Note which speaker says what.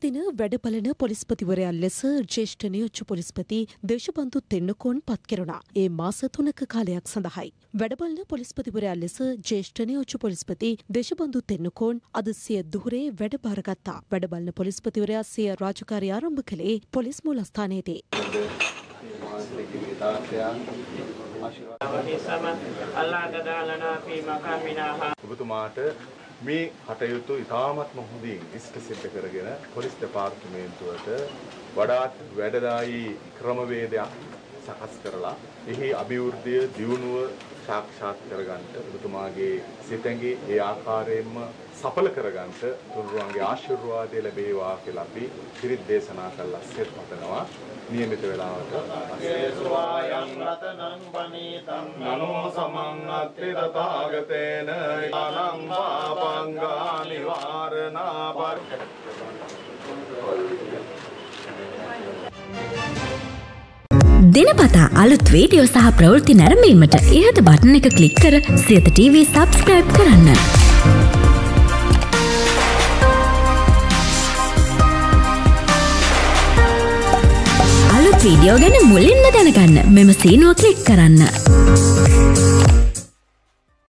Speaker 1: දින වැඩ බලන පොලිස්පතිවරයා ලෙස ජ්‍යෙෂ්ඨ නියෝජ්‍ය පොලිස්පති දේශබන්දු තෙන්නකෝන් පත් කෙරුණා. ඒ මාස 3ක කාලයක් සඳහායි. වැඩ බලන පොලිස්පතිවරයා ලෙස ජ්‍යෙෂ්ඨ නියෝජ්‍ය පොලිස්පති දේශබන්දු තෙන්නකෝන් අද සිය දුහුරේ වැඩ බාරගත්තා. වැඩ බලන පොලිස්පතිවරයා සිය රාජකාරිය ආරම්භ කළේ පොලිස් මූලස්ථානයේදී.
Speaker 2: ඔබතුමාට මේ කටයුතු ඉතාමත්ම හොඳින් ඉෂ්ට සිද්ධ කරගෙන පොලිස් දෙපාර්තමේන්තුවට වඩාත් වැඩදායී ක්‍රමවේදයක් සකස් කරලා එහි අභිවෘද්ධිය දියුණුව සාක්ෂාත් කරගන්නට ඔබතුමාගේ සිතැඟි ඒ ආකාරයෙන්ම සඵල කරගන්නට තුනුරුවන්ගේ ආශිර්වාදය ලැබේවා කියලා අපි පිරිත් දේශනා කළා සෙත් පතනවා. නියමිත වේලාවට නමෝ සමං අත්ථි තථාගතේන යානං පාපංගා නිවාරණා
Speaker 3: දිනපතා අලුත් වීඩියෝ සහ ප්‍රවෘත්ති නැරඹීමට ඉහත බටන් එක ක්ලික් කර සියත TV සබ්ස්ක්‍රයිබ් කරන්න. අලුත් වීඩියෝ ගැන මුලින්ම දැනගන්න මෙම සීනුව ක්ලික් කරන්න.